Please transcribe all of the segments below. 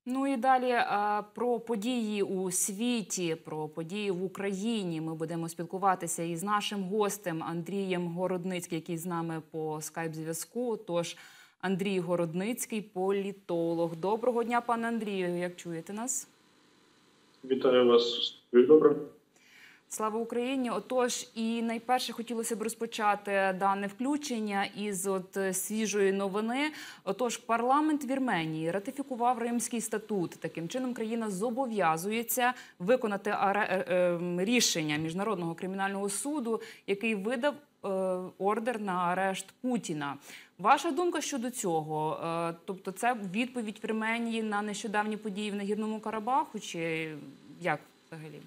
Ну і далі про події у світі, про події в Україні. Ми будемо спілкуватися із нашим гостем Андрієм Городницьким, який з нами по скайп-зв'язку. Тож, Андрій Городницький, політолог. Доброго дня, пане Андрію, як чуєте нас? Вітаю вас. Добре. Слава Україні! Отож, і найперше хотілося б розпочати дане включення із свіжої новини. Отож, парламент Вірменії ратифікував Римський статут. Таким чином, країна зобов'язується виконати рішення Міжнародного кримінального суду, який видав ордер на арешт Путіна. Ваша думка щодо цього? Тобто це відповідь Вірменії на нещодавні події в Нагірному Карабаху, чи як взагалі?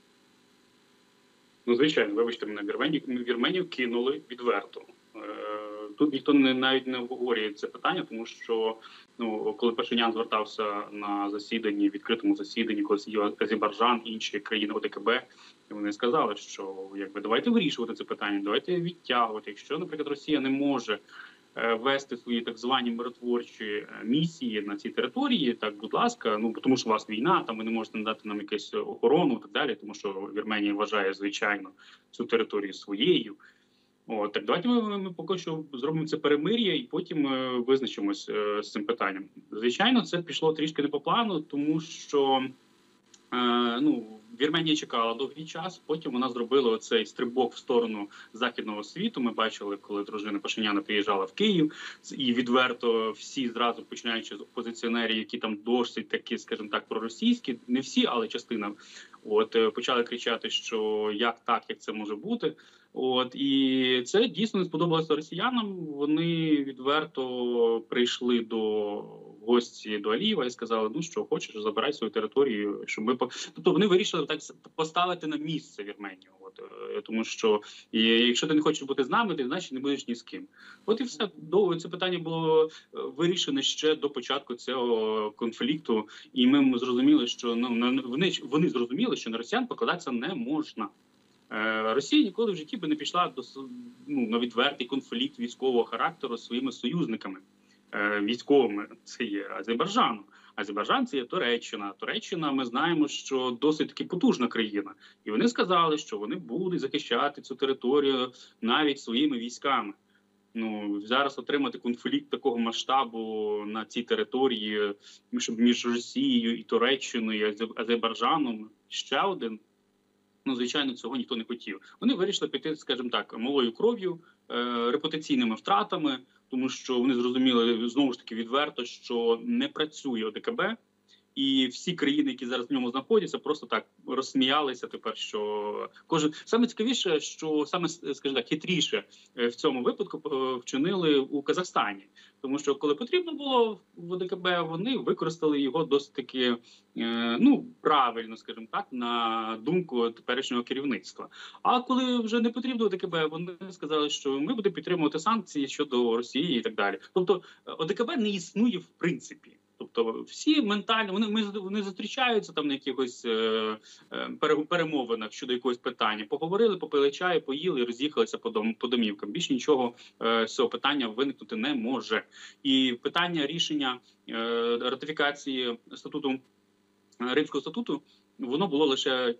Ну, звичайно, вибачте мене, Вірменію кинули відверто. Тут ніхто навіть не обговорює це питання, тому що коли Пашинян звертався на засіданні, відкритому засіданні, коли сидів Азербайджан, інші країни ОДКБ, вони сказали, що давайте вирішувати це питання, давайте відтягувати. Якщо, наприклад, Росія не може вести свої так звані миротворчі місії на цій території, так, будь ласка, тому що у вас війна, там ви не можете надати нам якусь охорону і так далі, тому що Вірменія вважає, звичайно, цю територію своєю. Так давайте ми поки що зробимо це перемир'я і потім визначимось з цим питанням. Звичайно, це пішло трішки не по плану, тому що Вірменія чекала довгий час, потім вона зробила оцей стрибок в сторону західного світу. Ми бачили, коли дружина Пашиняна приїжджала в Київ, і відверто всі зразу, починаючи з опозиціонерів, які там досить такі, скажімо так, проросійські, не всі, але частина, почали кричати, що як це може бути. І це дійсно не сподобалося росіянам. Вони відверто прийшли до гості до Алієва і сказали, що хочеш, забирай свою територію, щоб ми тобто вони вирішили так поставити на місце Вірменію. Тому що якщо ти не хочеш бути з нами, ти значить не будеш ні з ким. І все. Це питання було вирішене ще до початку цього конфлікту, і ми зрозуміли, що вони зрозуміли, що на росіян покладатися не можна. Росія ніколи в житті би не пішла на відвертий конфлікт військового характеру зі своїми союзниками військовими. Це є Азербайджаном. Азербайджан – це є Туреччина. Туреччина, ми знаємо, що досить таки потужна країна. І вони сказали, що вони будуть захищати цю територію навіть своїми військами. Зараз отримати конфлікт такого масштабу на цій території, щоб між Росією і Туреччиною, і Азербайджаном ще один. Звичайно, цього ніхто не хотів. Вони вирішили піти, скажімо так, малою кров'ю, репутаційними втратами, тому що вони зрозуміли, знову ж таки, відверто, що не працює ОДКБ, і всі країни, які зараз в ньому знаходяться, просто так розсміялися тепер, що саме цікавіше, що саме, скажімо так, хитріше в цьому випадку вчинили у Казахстані. Тому що коли потрібно було в ОДКБ, вони використали його досить таки, правильно, скажімо так, на думку теперішнього керівництва. А коли вже не потрібно ОДКБ, вони сказали, що ми будемо підтримувати санкції щодо Росії і так далі. Тобто ОДКБ не існує в принципі. Тобто всі ментально, вони зустрічаються там на якихось перемовинах щодо якогось питання. Поговорили, попили чаю, поїли і роз'їхалися по домівкам. Більше нічого з цього питання виникнути не може. І питання рішення ратифікації Римського статуту, воно було лише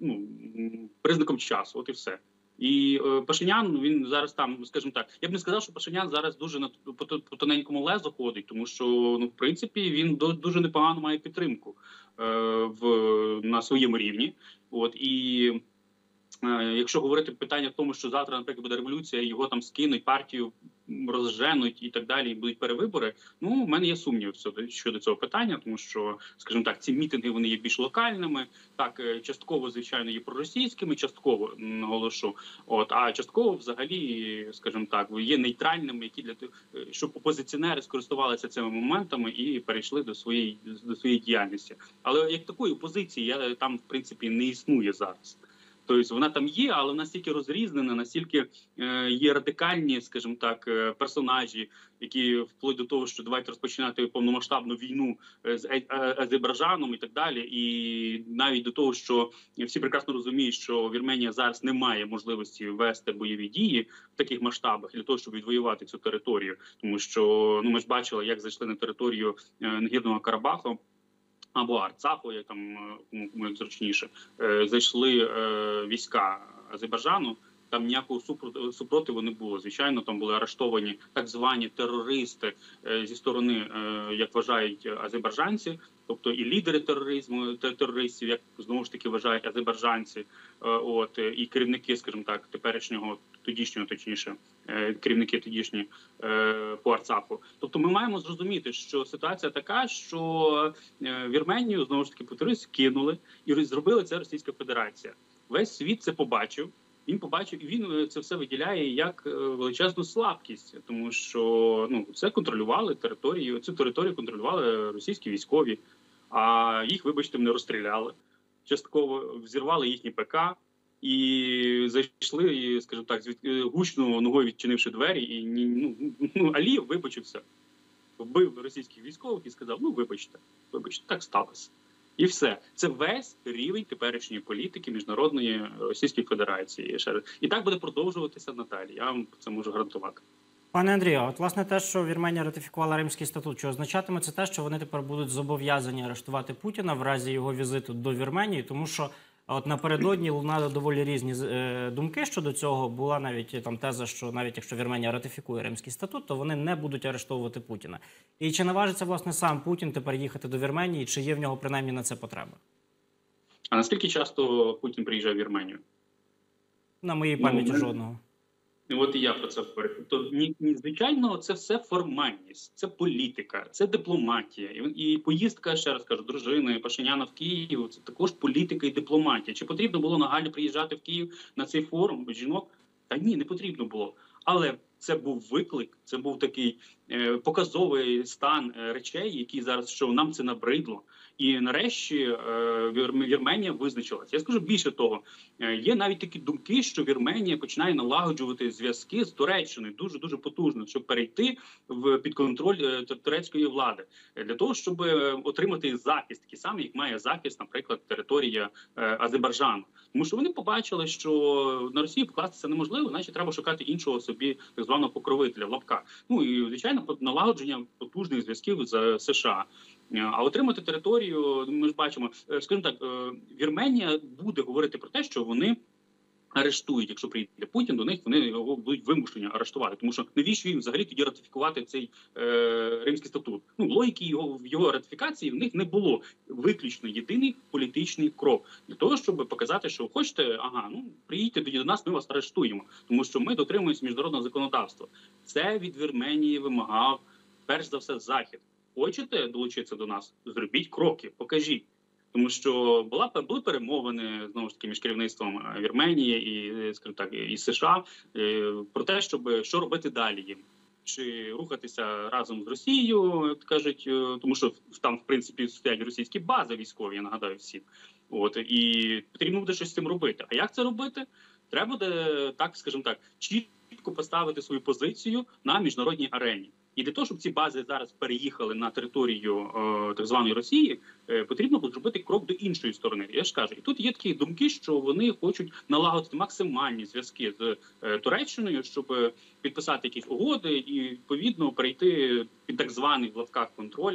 признаком часу, і все. І Пашинян, він зараз там, скажімо так, я б не сказав, що Пашинян зараз дуже по тоненькому лезу ходить, тому що, в принципі, він дуже непогано має підтримку на своєму рівні. І якщо говорити питання в тому, що завтра, наприклад, буде революція, його там скинуть, партію розженуть і так далі, і будуть перевибори, в мене є сумнів щодо цього питання, тому що, скажімо так, ці мітинги, вони є більш локальними, так, частково, звичайно, є проросійськими, частково, наголошу, а частково, взагалі, скажімо так, є нейтральними, які щоб опозиціонери скористувалися цими моментами і перейшли до своєї діяльності. Але як такої опозиції там, в принципі, не існує зараз. Тобто вона там є, але вона настільки розрізнена, настільки є радикальні, скажімо так, персонажі, які вплоть до того, що давайте розпочинати повномасштабну війну з Азербайджаном і так далі. І навіть до того, що всі прекрасно розуміють, що Вірменія зараз не має можливості вести бойові дії в таких масштабах для того, щоб відвоювати цю територію. Тому що ми ж бачили, як зайшли на територію Нагірного Карабаху. або Арцаху, як там кому як зручніше, зайшли війська Азербайджану. Там ніякого супротиву не було. Звичайно, там були арештовані так звані терористи зі сторони, як вважають азербайджанці, тобто і лідери терористів, як знову ж таки вважають азербайджанці, і керівники, скажімо так, тодішнього, точніше, керівники тодішні по Арцаху. Тобто ми маємо зрозуміти, що ситуація така, що Вірменію, знову ж таки, повторюсь, кинули і зробили це Російська Федерація. Весь світ це побачив. Він побачив, і він це все виділяє як величезну слабкість, тому що це контролювали територію. Цю територію контролювали російські військові, а їх, вибачте, не розстріляли. Частково взірвали їхні ПК і зайшли, і, скажімо так, гучно ногою відчинивши двері, і Алієв вибачився, вбив російських військових і сказав: вибачте, так сталося. І все. Це весь рівень теперішньої політики Міжнародної Російської Федерації. І так буде продовжуватися надалі. Я вам це можу гарантувати. Пане Андрію, от власне те, що Вірменія ратифікувала Римський статут, чи означатиме це те, що вони тепер будуть зобов'язані арештувати Путіна в разі його візиту до Вірменії? Тому що от напередодні лунали доволі різні думки щодо цього. Була навіть там теза, що навіть якщо Вірменія ратифікує Римський статут, то вони не будуть арештовувати Путіна. І чи наважиться, власне, сам Путін тепер їхати до Вірменії, чи є в нього принаймні на це потреба? А наскільки часто Путін приїжджає в Вірменію? На моїй пам'яті жодного. От і я про це говорю. Тобто, звичайно, це все формальність, це політика, це дипломатія. І поїздка, ще раз кажу, дружини Пашиняна в Київ – це також політика і дипломатія. Чи потрібно було нагально приїжджати в Київ на цей форум жінок? Та ні, не потрібно було. Але це був виклик, це був такий показовий стан речей, які зараз, що нам це набридло. І нарешті Вірменія визначилася. Я скажу більше того, є навіть такі думки, що Вірменія починає налагоджувати зв'язки з Туреччиною дуже потужно, щоб перейти під контроль турецької влади, для того, щоб отримати захист, такий самий, як має захист, наприклад, територія Азербайджану. Тому що вони побачили, що на Росію покластися неможливо, значить треба шукати іншого собі так званого покровителя в лапках. І, звичайно, налагодження потужних зв'язків з США. А отримати територію, ми ж бачимо, скажімо так, Вірменія буде говорити про те, що вони арештують, якщо прийде Путін, до них вони його будуть вимушені арештувати. Тому що навіщо їм взагалі тоді ратифікувати цей Римський статут? Логіки його ратифікації в них не було. Виключно єдиний політичний крок. Для того, щоб показати, що хочете, приїдьте тоді до нас, ми вас арештуємо. Тому що ми дотримуємося міжнародного законодавства. Це від Вірменії вимагав, перш за все, Захід. Хочете долучитися до нас? Зробіть кроки, покажіть. Тому що були перемовини, знову ж таки, між керівництвом Вірменії і, скажімо так, і США про те, що робити далі їм. Чи рухатися разом з Росією, як кажуть, тому що там, в принципі, стоять російські бази військові, я нагадаю всім. І потрібно буде щось з цим робити. А як це робити? Треба буде, так, скажімо так, чітко поставити свою позицію на міжнародній арені. І для того, щоб ці бази зараз переїхали на територію так званої Росії, потрібно буде зробити крок до іншої сторони. Я ж кажу, і тут є такі думки, що вони хочуть налагодити максимальні зв'язки з Туреччиною, щоб підписати якісь угоди і, відповідно, перейти під так званий в лапках контроль,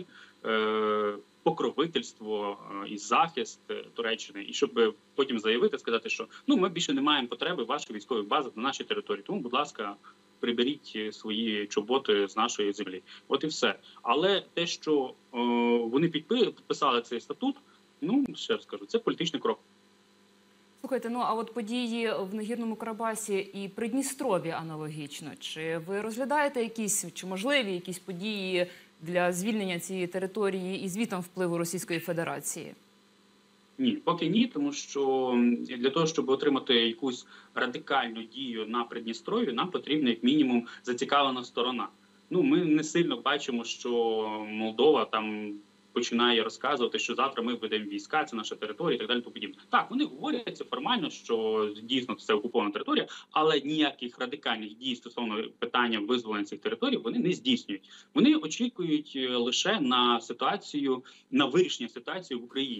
покровительство і захист Туреччини, і щоб потім заявити, сказати, що ми більше не маємо потреби ваших військових баз на нашій території, тому, будь ласка, приберіть свої чоботи з нашої землі. От і все. Але те, що вони підписали цей статут, ще раз скажу, це політичний крок. Слухайте, а от події в Нагірному Карабасі і Придністров'ї аналогічно. Чи ви розглядаєте якісь, чи можливі якісь події для звільнення цієї території і звітом впливу Російської Федерації? Ні, поки ні, тому що для того, щоб отримати якусь радикальну дію на Придністров'ї, нам потрібна як мінімум зацікавлена сторона. Ми не сильно бачимо, що Молдова там починає розказувати, що завтра ми введемо війська, це наша територія і так далі. Так, вони говорять це формально, що дійсно це окупована територія, але ніяких радикальних дій стосовно питання визволення цих територій вони не здійснюють. Вони очікують лише на вирішення ситуації в Україні.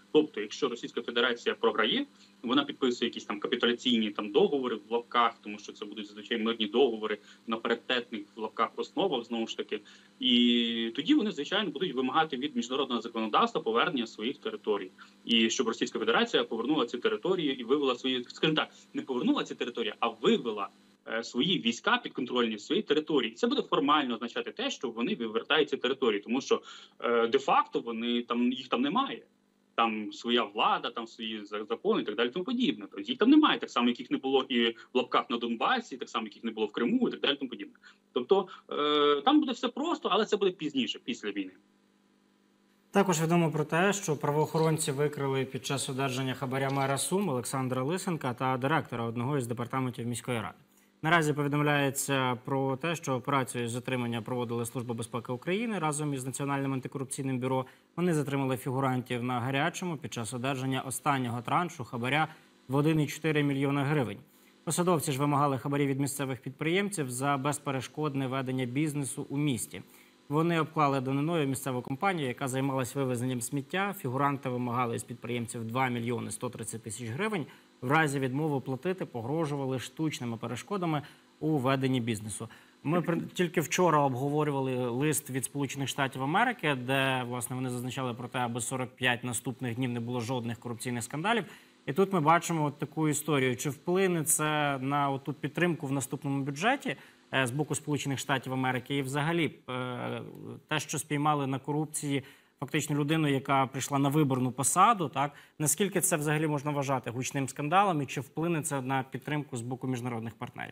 Тобто, якщо Російська Федерація програє, вона підписує якісь там капітуляційні там договори в лапках, тому що це будуть зазвичай мирні договори на паритетних в лапках основах, знову ж таки. І тоді вони, звичайно, будуть вимагати від міжнародного законодавства повернення своїх територій. І щоб Російська Федерація повернула ці території і вивела свої, скажімо так, не повернула ці території, а вивела свої війська підконтрольні своїй території. Це буде формально означати те, що вони вивертають ці території, тому що де-факто вони там, їх там немає. Там своя влада, там свої закони і так далі, тому подібне. Тобто їх там немає, так само, яких не було і в лапках на Донбасі, так само, яких не було в Криму і так далі, тому подібне. Тобто там буде все просто, але це буде пізніше, після війни. Також відомо про те, що правоохоронці викрили під час одержання хабаря мера Сум Олександра Лисенка та директора одного із департаментів міської ради. Наразі повідомляється про те, що операцію з затримання проводила Служба безпеки України разом із Національним антикорупційним бюро. Вони затримали фігурантів на гарячому під час одержання останнього траншу хабаря в 1,4 мільйона гривень. Посадовці ж вимагали хабарі від місцевих підприємців за безперешкодне ведення бізнесу у місті. Вони обклали даниною місцеву компанію, яка займалась вивезенням сміття. Фігуранти вимагали з підприємців 2 мільйони 130 тисяч гривень. В разі відмови платити погрожували штучними перешкодами у веденні бізнесу. Ми тільки вчора обговорювали лист від Сполучених Штатів Америки, де, власне, вони зазначали про те, аби 45 наступних днів не було жодних корупційних скандалів. І тут ми бачимо от таку історію. Чи вплине це на оту підтримку в наступному бюджеті з боку Сполучених Штатів Америки? І взагалі те, що спіймали на корупції фактично людину, яка прийшла на виборну посаду, так? Наскільки це взагалі можна вважати гучним скандалом і чи вплине це на підтримку з боку міжнародних партнерів?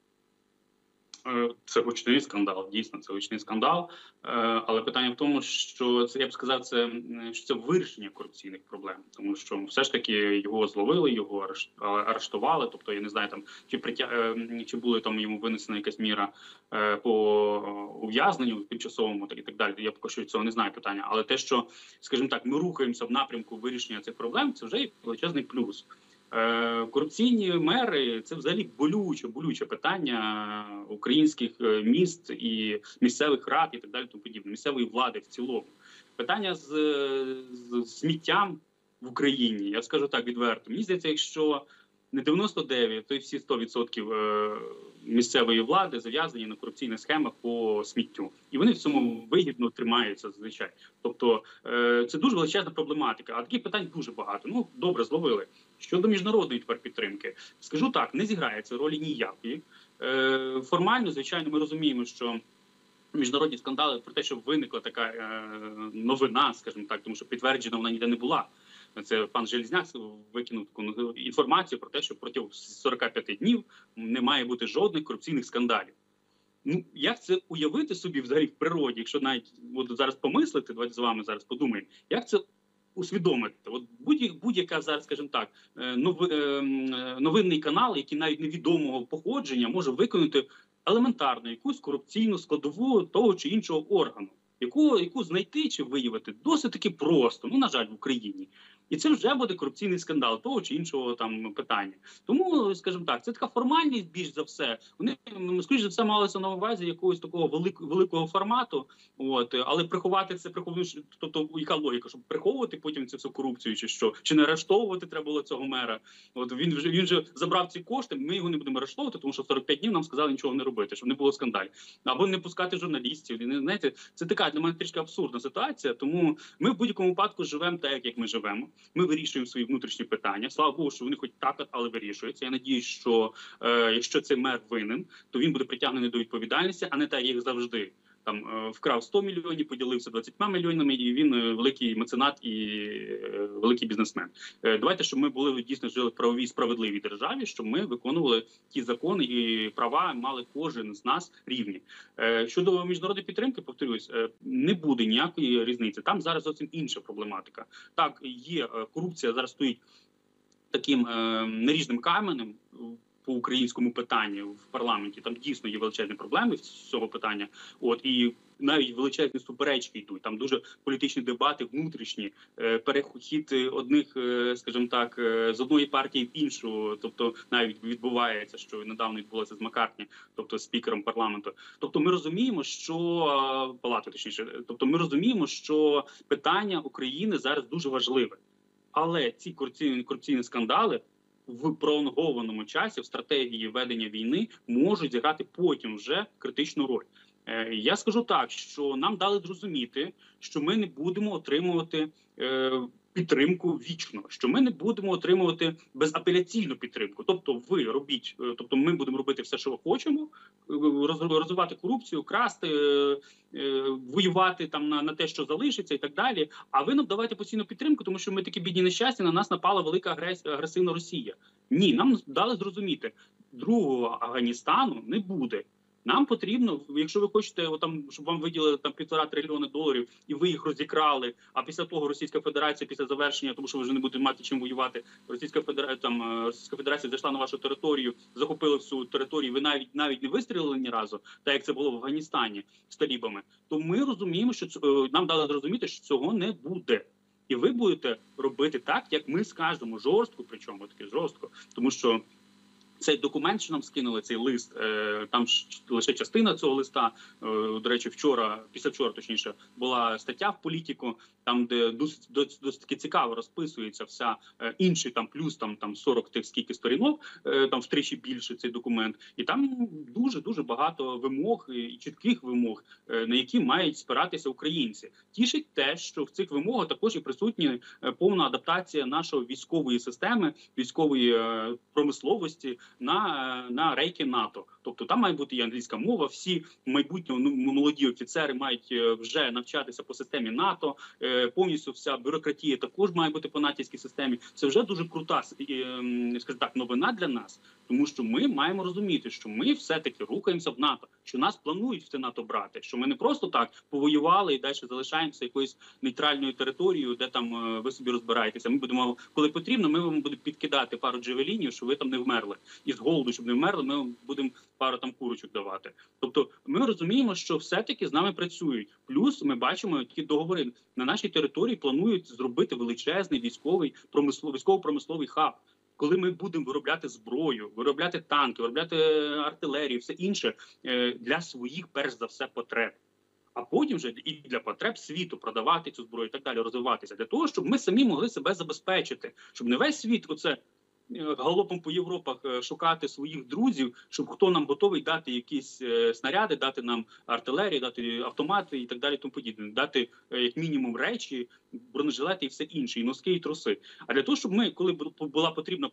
Це гучний скандал, дійсно, це гучний скандал. Але питання в тому, що це, я б сказав, що це вирішення корупційних проблем, тому що все ж таки його зловили, його арештували. Тобто я не знаю, там чи була там йому винесена якась міра по ув'язненню тимчасовому, так і так далі. Я поки що цього не знаю питання. Але те, що, скажімо так, ми рухаємося в напрямку вирішення цих проблем, це вже є величезний плюс. Корупційні мери – це взагалі болюче питання українських міст і місцевих рад і так далі, тому подібне, місцевої влади в цілому. Питання з сміттям в Україні, я скажу так відверто, мені здається, якщо не 99, то й всі 100% місцевої влади зав'язані на корупційних схемах по сміттю. І вони в цьому вигідно тримаються зазвичай. Тобто це дуже величезна проблематика, а таких питань дуже багато. Ну, добре, зловили. Щодо міжнародної тепер підтримки, скажу так, не зіграється ролі ніякої. Формально, звичайно, ми розуміємо, що міжнародні скандали про те, що виникла така новина, скажімо так, тому що підтверджена вона ніде не була. Це пан Железняк викинув таку інформацію про те, що протягом 45 днів не має бути жодних корупційних скандалів. Ну, як це уявити собі взагалі в природі, якщо навіть от зараз помислити, давайте з вами зараз подумаємо, як це усвідомити? От будь-яка зараз, скажімо так, новинний канал, який навіть невідомого походження може виконати елементарно якусь корупційну складову того чи іншого органу, яку знайти чи виявити досить таки просто, ну, на жаль, в Україні. І це вже буде корупційний скандал того чи іншого там питання. Тому, скажімо так, це така формальність більш за все. Вони, скоріш за все, малися на увазі якогось такого великого формату, але приховати це, тобто яка логіка, щоб приховувати потім цю всю корупцію чи що? Чи не арештовувати треба було цього мера? Він вже забрав ці кошти, ми його не будемо арештовувати, тому що 45 днів нам сказали нічого не робити, щоб не було скандалів. Або не пускати журналістів. Знаєте, це така для мене трішки абсурдна ситуація, тому ми в будь-якому випадку живемо так, як ми живемо. Ми вирішуємо свої внутрішні питання. Слава Богу, що вони хоч так, але вирішуються. Я надіюсь, що якщо цей мер винен, то він буде притягнений до відповідальності, а не так, як завжди. Там вкрав 100 мільйонів, поділився 20 мільйонами, і він великий меценат і великий бізнесмен. Давайте, щоб ми були дійсно жили в правовій справедливій державі, щоб ми виконували ті закони і права мали кожен з нас рівні. Щодо міжнародної підтримки, повторюсь, не буде ніякої різниці. Там зараз зовсім інша проблематика. Так, є корупція, зараз стоїть таким наріжним каменем по українському питанню в парламенті. Там дійсно є величезні проблеми з цього питання. І навіть величезні суперечки йдуть. Там дуже політичні дебати внутрішні, перехід одних, скажімо так, з одної партії в іншу. Тобто навіть відбувається, що недавно відбулося з Маккартні, тобто спікером парламенту. Тобто ми розуміємо, що палати, точніше. Тобто ми розуміємо, що питання України зараз дуже важливе. Але ці корупційні скандали в пролонгованому часі, в стратегії ведення війни, можуть зіграти потім вже критичну роль. Я скажу так, що нам дали зрозуміти, що ми не будемо отримувати підтримку вічно, що ми не будемо отримувати безапеляційну підтримку. Тобто ви робіть, тобто ми будемо робити все, що хочемо, розвивати корупцію, красти, воювати там на те, що залишиться і так далі. А ви нам давайте постійну підтримку, тому що ми такі бідні нещасті, на нас напала велика агресивна Росія. Ні, нам дали зрозуміти, другого Афганістану не буде. Нам потрібно, якщо ви хочете, щоб вам виділили там $1,5 трильйона і ви їх розікрали, а після того Російська Федерація, після завершення, тому що ви вже не будете мати чим воювати, Російська Федерація зайшла на вашу територію, захопила всю територію, ви навіть не вистрілили ні разу, так як це було в Афганістані з талібами, то ми розуміємо, що нам дали зрозуміти, що цього не буде. І ви будете робити так, як ми скажемо, жорстко, причому таки жорстко, тому що цей документ, що нам скинули, цей лист, там лише частина цього листа. До речі, післявчора, точніше, була стаття в «Політіку», там, де досить таки цікаво розписується вся інший, там плюс там 40 тих скільки сторінок, там втричі більше цей документ. І там дуже багато вимог і чітких вимог, на які мають спиратися українці. Тішить те, що в цих вимогах також і присутні повна адаптація нашої військової системи, військової промисловості на рейки НАТО. Тобто там має бути і англійська мова, всі майбутні молоді офіцери мають вже навчатися по системі НАТО, повністю вся бюрократія також має бути по натівській системі. Це вже дуже крута, скажімо так, новина для нас, тому що ми маємо розуміти, що ми все-таки рухаємося в НАТО, що нас планують в це НАТО брати, що ми не просто так повоювали і далі залишаємося якоюсь нейтральною територією, де там ви собі розбираєтеся. Ми будемо, коли потрібно, ми вам будемо підкидати пару джевелінів, щоб ви там не вмерли. І з голоду, щоб не вмерли, ми будемо пару там курочок давати. Тобто ми розуміємо, що все-таки з нами працюють. Плюс ми бачимо, які договори на нашій території планують зробити величезний військово-промисловий хаб. Коли ми будемо виробляти зброю, виробляти танки, виробляти артилерію, все інше для своїх, перш за все, потреб. А потім вже і для потреб світу продавати цю зброю і так далі, розвиватися. Для того, щоб ми самі могли себе забезпечити. Щоб не весь світ оце галопом по Європах шукати своїх друзів, щоб хто нам готовий дати якісь снаряди, дати нам артилерію, дати автомати і так далі, тому подібне, дати як мінімум речі, бронежилети і все інше, і носки, і труси. А для того, щоб ми, коли була потрібна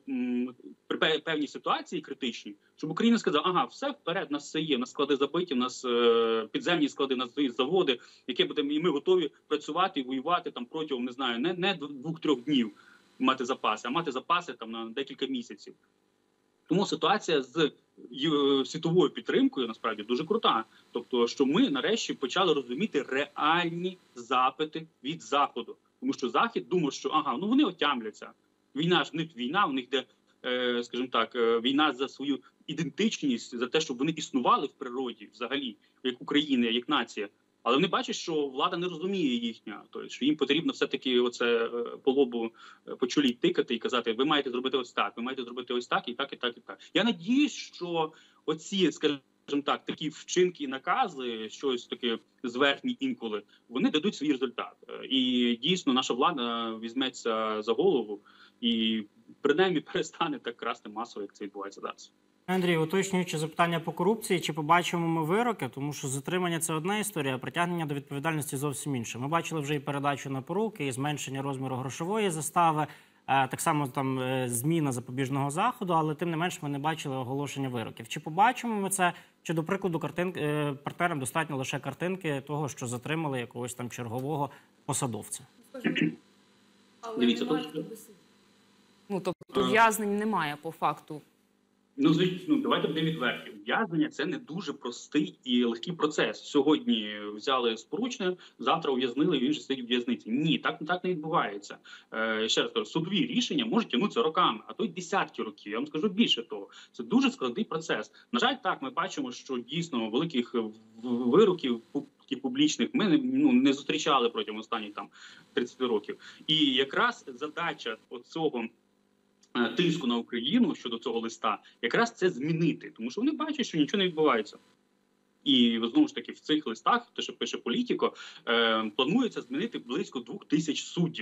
при певній ситуації критичній, щоб Україна сказала, ага, все вперед, у нас все є, у нас склади забиті, у нас підземні склади, у нас заводи, які будемо, і ми готові працювати і воювати там протягом, не знаю, не 2-3 днів, мати запаси, а мати запаси там на декілька місяців. Тому ситуація з світовою підтримкою насправді дуже крута. Тобто, що ми нарешті почали розуміти реальні запити від Заходу. Тому що Захід думав, що вони отямляться. Війна ж в них війна, у них йде, скажімо так, війна за свою ідентичність, за те, щоб вони існували в природі взагалі, як Україна, як нація. Але вони бачать, що влада не розуміє їхня, тобто, що їм потрібно все-таки оце по лобу, по чолі тикати і казати, ви маєте зробити ось так, ви маєте зробити ось так, і так, і так, і так. Я надіюсь, що оці, скажімо так, такі вчинки і накази, щось таке зверхні інколи, вони дадуть свій результат. І дійсно наша влада візьметься за голову і принаймні перестане так красти масово, як це відбувається зараз. Андрій, уточнюючи запитання по корупції, чи побачимо ми вироки? Тому що затримання – це одна історія, а притягнення до відповідальності зовсім інша. Ми бачили вже і передачу на поруки, і зменшення розміру грошової застави, так само там зміна запобіжного заходу, але тим не менш ми не бачили оголошення вироків. Чи побачимо ми це, чи, до прикладу, партнерам достатньо лише картинки того, що затримали якогось там чергового посадовця? Дивіться, тобто в'язнень немає по факту. Давайте будемо відверті. Ув'язнення – це не дуже простий і легкий процес. Сьогодні взяли з поручним, завтра ув'язнили, і він же сидить у в'язниці. Ні, так не відбувається. Ще раз кажу, судові рішення можуть тягнутися роками, а то й десятки років. Я вам скажу більше того. Це дуже складний процес. На жаль, так, ми бачимо, що дійсно великих вироків публічних ми не зустрічали протягом останніх 30 років. І якраз задача оцього тиску на Україну щодо цього листа, якраз це змінити. Тому що вони бачать, що нічого не відбувається. І, знову ж таки, в цих листах, те, що пише Політіко, планується змінити близько 2000 суддів.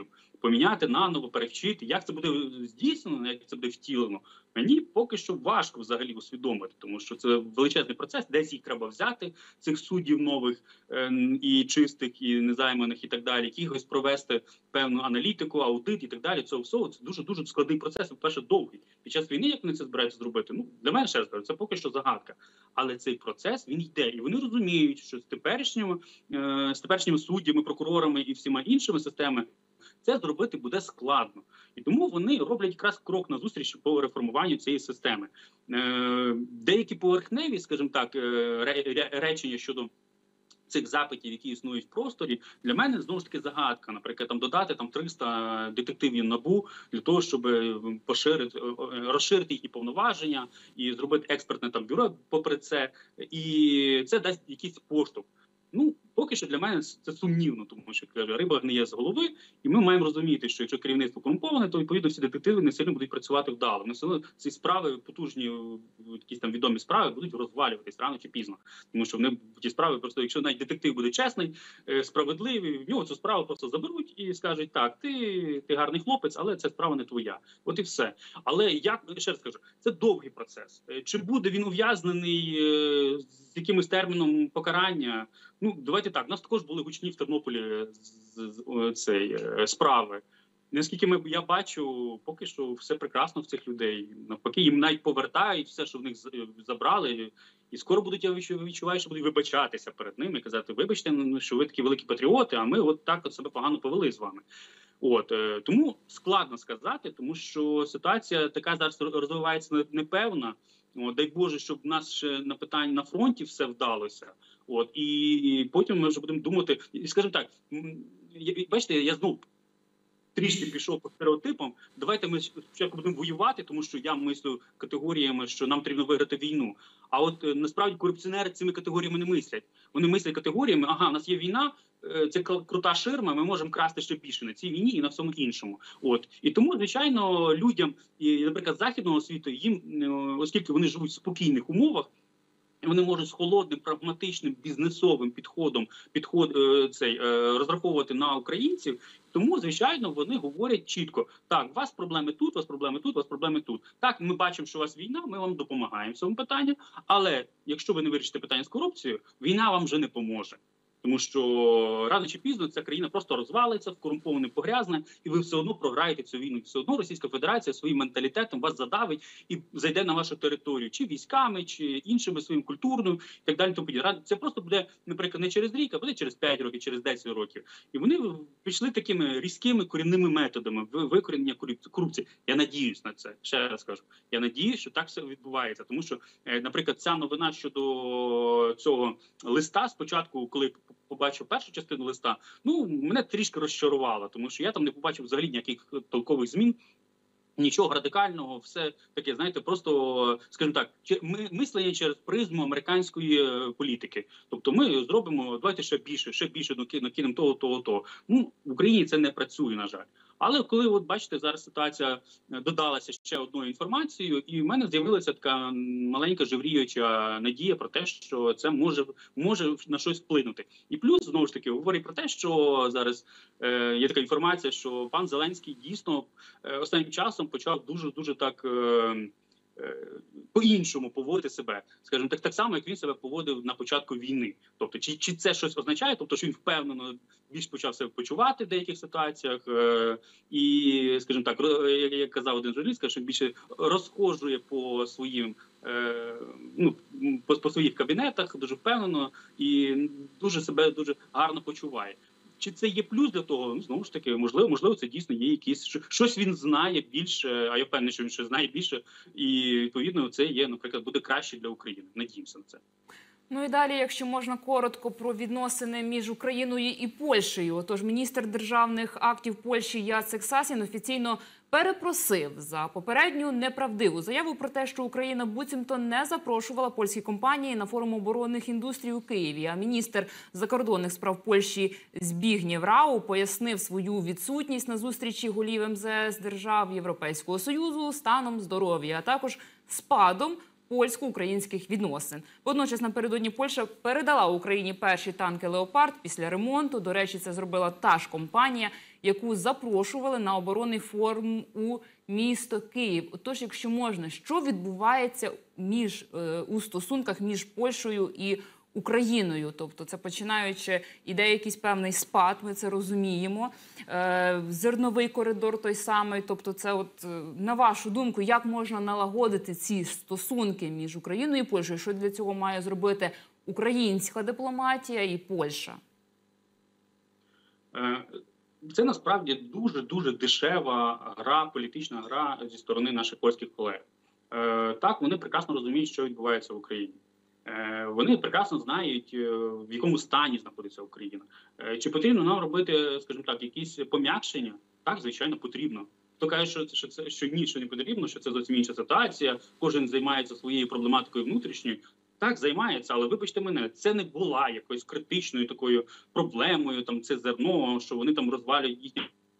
поміняти наново, перевчити. Як це буде здійснено, як це буде втілено, мені поки що важко взагалі усвідомити, тому що це величезний процес, десь їх треба взяти, цих суддів нових і чистих, і незайманих, і так далі, якихось провести певну аналітику, аудит і так далі. Це дуже складний процес, по-перше, довгий. Під час війни, як вони це збираються зробити, ну, для мене, ще раз кажу, це поки що загадка. Але цей процес, він йде, і вони розуміють, що з теперішніми суддями, прокурорами і всіма іншими системами це зробити буде складно. І тому вони роблять якраз крок назустріч по реформуванню цієї системи. Деякі поверхневі, скажімо так, речення щодо цих запитів, які існують в просторі, для мене знову ж таки загадка. Наприклад, там додати 300 детективів НАБУ для того, щоб розширити їхні повноваження і зробити експертне бюро попри це. І це дасть якийсь поштовх. Ну, поки що для мене це сумнівно, тому що риба гниє з голови, і ми маємо розуміти, що якщо керівництво корумповане, то відповідно всі детективи не сильно будуть працювати вдало. Вони все одно ці справи, потужні, якісь там відомі справи, будуть розвалюватись рано чи пізно. Тому що вони ті справи, просто якщо навіть детектив буде чесний, справедливий, в нього цю справу просто заберуть і скажуть: так, ти гарний хлопець, але ця справа не твоя. От і все. Але я ще раз кажу, це довгий процес. Чи буде він ув'язнений з якимось терміном покарання? Ну, давайте так, у нас також були гучні в Тернополі справи. Наскільки я бачу, поки що все прекрасно в цих людей. Навпаки, їм навіть повертають все, що в них забрали. І скоро будуть, я відчуваю, що будуть вибачатися перед ними і казати: вибачте, що ви такі великі патріоти, а ми от так от себе погано повели з вами. Тому складно сказати, тому що ситуація така зараз розвивається непевна. Дай Боже, щоб в нас ще на питанні на фронті все вдалося. І потім ми вже будемо думати, і скажімо так, бачите, я знову трішки пішов по стереотипам. Давайте ми спочатку будемо воювати, тому що я мислю категоріями, що нам потрібно виграти війну. А от насправді корупціонери цими категоріями не мислять. Вони мислять категоріями: ага, у нас є війна, це крута ширма, ми можемо красти ще більше на цій війні і на всьому іншому. І тому, звичайно, людям, наприклад, західного світу, їм, оскільки вони живуть в спокійних умовах, вони можуть з холодним, прагматичним, бізнесовим підходом розраховувати на українців. Тому, звичайно, вони говорять чітко: так, у вас проблеми тут, у вас проблеми тут, у вас проблеми тут. Так, ми бачимо, що у вас війна, ми вам допомагаємо в цьому питанні, але якщо ви не вирішите питання з корупцією, війна вам вже не поможе. Тому що рано чи пізно ця країна просто розвалиться, вкорумповане погрязне, і ви все одно програєте цю війну. Все одно Російська Федерація своїм менталітетом вас задавить і зайде на вашу територію, чи військами, чи іншими своїм культурною, і так далі. Це просто буде, наприклад, не через рік, а буде через 5 років, через 10 років. І вони пішли такими різкими корінними методами викорінення корупції. Я надіюсь на це. Ще раз кажу. Я надіюсь, що так все відбувається. Тому що, наприклад, ця новина щодо цього листа спочатку, коли побачив першу частину листа, мене трішки розчарувало, тому що я там не побачив взагалі ніяких толкових змін, нічого радикального, все таке, знаєте, просто, скажімо так, мислення через призму американської політики. Тобто ми зробимо, давайте ще більше накинемо того. В Україні це не працює, на жаль. Але коли, бачите, зараз ситуація додалася ще одною інформацією, і в мене з'явилася така маленька жевріюча надія про те, що це може на щось вплинути. І плюс, знову ж таки, говорить про те, що зараз є така інформація, що пан Зеленський дійсно останнім часом почав дуже так по-іншому поводити себе, скажімо так само, як він себе поводив на початку війни. Тобто, чи це щось означає? Тобто, що він впевнено більш почав себе почувати в деяких ситуаціях, і, скажімо так, як казав один журналіст, що він більше розхожує по своїм по своїх кабінетах дуже впевнено і себе дуже гарно почуває. Чи це є плюс для того? Знову ж таки, можливо, це дійсно є якісь щось він знає більше, а я впевнений, що він ще знає більше, і відповідно це є, наприклад, буде краще для України. Надіємося на це. І далі, якщо можна коротко, про відносини між Україною і Польщею. Отож, міністр державних актів Польщі Яцек Сасін офіційно перепросив за попередню неправдиву заяву про те, що Україна буцімто не запрошувала польські компанії на форум оборонних індустрій у Києві. А міністр закордонних справ Польщі Збігнєв Рау пояснив свою відсутність на зустрічі голів МЗС держав Європейського Союзу станом здоров'я, а також спадом польсько-українських відносин. Водночас напередодні Польща передала Україні перші танки «Леопард» після ремонту. До речі, це зробила та ж компанія, яку запрошували на оборонний форум у місто Київ. Отож, якщо можна, що відбувається у стосунках між Польщею і Україною? Тобто це починаючи, іде якийсь певний спад, ми це розуміємо. Зерновий коридор той самий. Тобто це от, на вашу думку, як можна налагодити ці стосунки між Україною і Польщею? Що для цього має зробити українська дипломатія і Польща? Це насправді дуже дешева гра, політична гра зі сторони наших польських колег. Так, вони прекрасно розуміють, що відбувається в Україні. Вони прекрасно знають, в якому стані знаходиться Україна. Чи потрібно нам робити, скажімо так, якісь пом'якшення? Так, звичайно, потрібно. Хто каже, що ні, що не потрібно, що це зовсім інша ситуація, кожен займається своєю проблематикою внутрішньою. Так, займається, але вибачте мене, це не була якоюсь критичною такою проблемою, там це зерно, що вони там розвалюють їхні.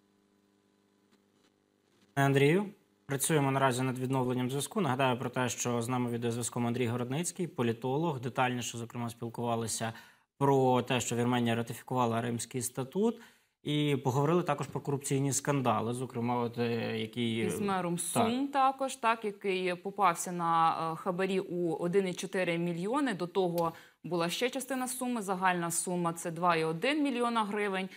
Андрію, працюємо наразі над відновленням зв'язку. Нагадаю про те, що з нами відеозв'язком Андрій Городницький, політолог. Детальніше, зокрема, спілкувалися про те, що Вірменія ратифікувала Римський статут. І поговорили також про корупційні скандали, зокрема, які... З мером Сум також, який попався на хабарі у 1,4 мільйони. До того була ще частина суми, загальна сума – це 2,1 мільйона гривень.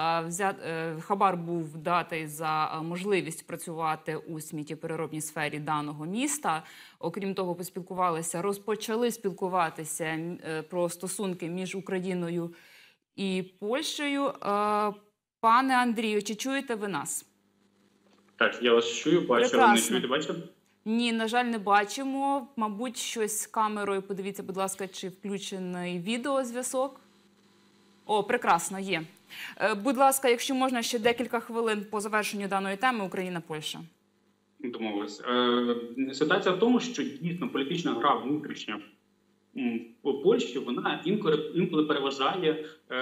Хабар був датий за можливість працювати у сміттєпереробній сфері даного міста. Окрім того, розпочали спілкуватися про стосунки між Україною і Польщею. Пане Андрію, чи чуєте ви нас? Так, я вас чую, бачу, ви не чуєте, бачите? Ні, на жаль, не бачимо. Мабуть, щось з камерою. Подивіться, будь ласка, чи включений відеозв'язок. О, прекрасно, є. Будь ласка, якщо можна, ще декілька хвилин по завершенню даної теми Україна-Польща. Домовились. Ситуація в тому, що дійсно політична гра внутрішня в Польщі, вона інколи переважає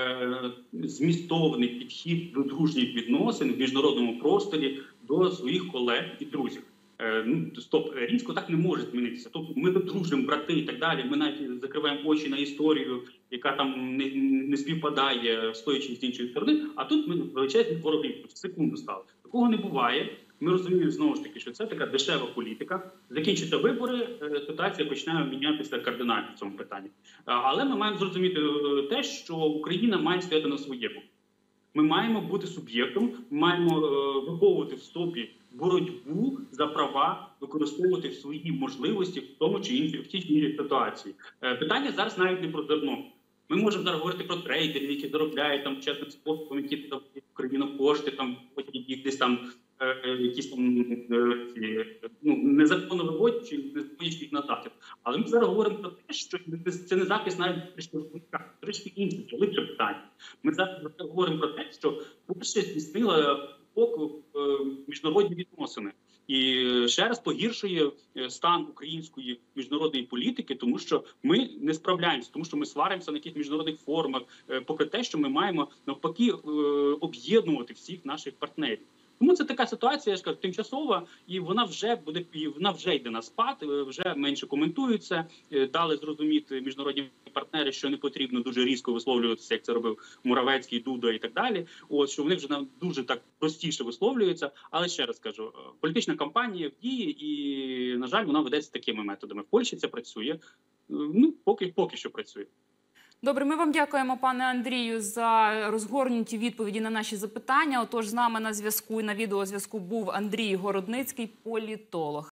змістовний підхід до дружніх відносин в міжнародному просторі до своїх колег і друзів. Стоп, різко так не може змінитися. Тобто ми дружимо, брати і так далі, ми навіть закриваємо очі на історію, яка там не співпадає, стоячи з іншої сторони, а тут ми величезні вороги, в секунду стали. Такого не буває. Ми розуміємо, знову ж таки, що це така дешева політика. Закінчаться вибори, ситуація починає мінятися кардинально в цьому питанні. Але ми маємо зрозуміти те, що Україна має стояти на своєму. Ми маємо бути суб'єктом, маємо виховувати в собі боротьбу за права, використовувати свої можливості в тому чи іншій ситуації. Питання зараз навіть не про зерно. Ми можемо зараз говорити про трейдерів, які заробляють там чесним способом, які там Україну кошти, там їх десь там якісь там незаконно виводять чи не виводять їх на захід. Але ми зараз говоримо про те, що це не захист навіть трішки інше, велике питання. Ми зараз говоримо про те, що Польща здійснила міжнародні відносини. І ще раз погіршує стан української міжнародної політики, тому що ми не справляємося, тому що ми сваримося на якихось міжнародних форумах, попри те, що ми маємо навпаки об'єднувати всіх наших партнерів. Тому це така ситуація, я ж кажу, тимчасова, і вона вже йде на спад, вже менше коментується. Дали зрозуміти міжнародні партнери, що не потрібно дуже різко висловлюватися, як це робив Муравецький, Дуда і так далі. Що вони вже дуже так простіше висловлюються. Але ще раз кажу, політична кампанія в дії, і, на жаль, вона ведеться такими методами. В Польщі це працює. Поки що працює. Добре, ми вам дякуємо, пане Андрію, за розгорнуті відповіді на наші запитання. Отож, з нами на зв'язку і на відеозв'язку був Андрій Городницький, політолог.